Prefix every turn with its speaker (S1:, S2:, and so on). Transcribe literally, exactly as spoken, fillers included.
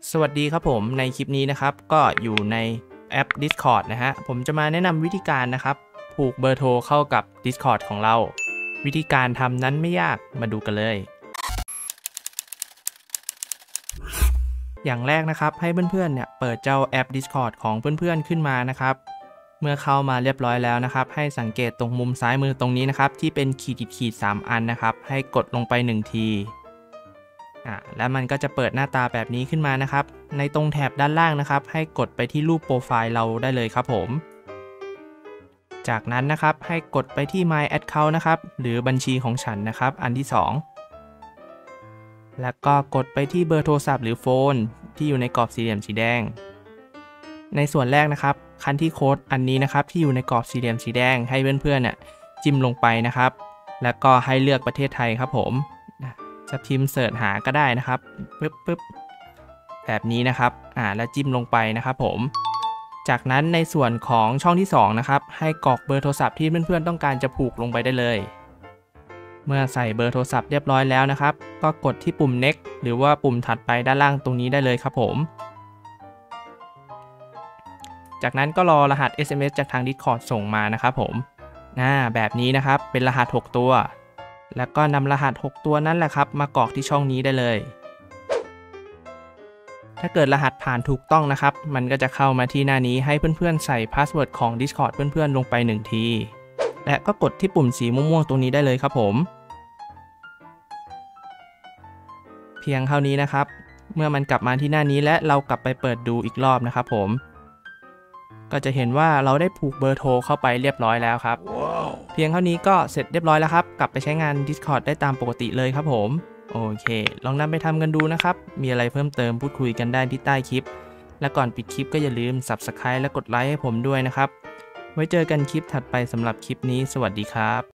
S1: สวัสดีครับผมในคลิปนี้นะครับก็อยู่ในแอป Discord นะฮะผมจะมาแนะนำวิธีการนะครับผูกเบอร์โทรเข้ากับ Discord ของเราวิธีการทำนั้นไม่ยากมาดูกันเลยอย่างแรกนะครับให้เพื่อนๆเนี่ยเปิดเจ้าแอป Discord ของเพื่อนๆขึ้นมานะครับเมื่อเข้ามาเรียบร้อยแล้วนะครับให้สังเกตตรงมุมซ้ายมือตรงนี้นะครับที่เป็นขีดขีดสามอันนะครับให้กดลงไปหนึ่งทีอ่าแล้วมันก็จะเปิดหน้าตาแบบนี้ขึ้นมานะครับในตรงแถบด้านล่างนะครับให้กดไปที่รูปโปรไฟล์เราได้เลยครับผมจากนั้นนะครับให้กดไปที่ My Account นะครับหรือบัญชีของฉันนะครับอันที่สองแล้วก็กดไปที่เบอร์โทรศัพท์หรือโฟนที่อยู่ในกรอบสี่เหลี่ยมสีแดงในส่วนแรกนะครับคันที่โค้ดอันนี้นะครับที่อยู่ในกรอบสี่เหลี่ยมสีแดงให้เพื่อนๆเนี่ยจิ้มลงไปนะครับแล้วก็ให้เลือกประเทศไทยครับผมจะพิมพ์เสิร์ชหาก็ได้นะครับปึ๊บปึ๊บแบบนี้นะครับอ่าแล้วจิ้มลงไปนะครับผมจากนั้นในส่วนของช่องที่สองนะครับให้กรอกเบอร์โทรศัพท์ที่เพื่อนๆต้องการจะผูกลงไปได้เลยเมื่อใส่เบอร์โทรศัพท์เรียบร้อยแล้วนะครับก็กดที่ปุ่ม next หรือว่าปุ่มถัดไปด้านล่างตรงนี้ได้เลยครับผมจากนั้นก็รอรหัส เอส เอ็ม เอส จากทาง Discord ส่งมานะครับผมอ่าแบบนี้นะครับเป็นรหัสหกตัวแล้วก็นำรหัสหกตัวนั้นแหละครับมากรอกที่ช่องนี้ได้เลยถ้าเกิดรหัสผ่านถูกต้องนะครับมันก็จะเข้ามาที่หน้านี้ให้เพื่อนๆใส่พาสเวิร์ดของ Discord เพื่อนๆลงไปหนึ่งทีและก็กดที่ปุ่มสีม่วงๆตรงนี้ได้เลยครับผมเพียงเท่านี้นะครับเมื่อมันกลับมาที่หน้านี้และเรากลับไปเปิดดูอีกรอบนะครับผมก็จะเห็นว่าเราได้ผูกเบอร์โทรเข้าไปเรียบร้อยแล้วครับ wow. เพียงเท่านี้ก็เสร็จเรียบร้อยแล้วครับกลับไปใช้งาน Discord ได้ตามปกติเลยครับผมโอเคลองนำไปทำกันดูนะครับมีอะไรเพิ่มเติมพูดคุยกันได้ที่ใต้คลิปและก่อนปิดคลิปก็อย่าลืม ซับสไครบ์ และกดไลค์ให้ผมด้วยนะครับไว้เจอกันคลิปถัดไปสำหรับคลิปนี้สวัสดีครับ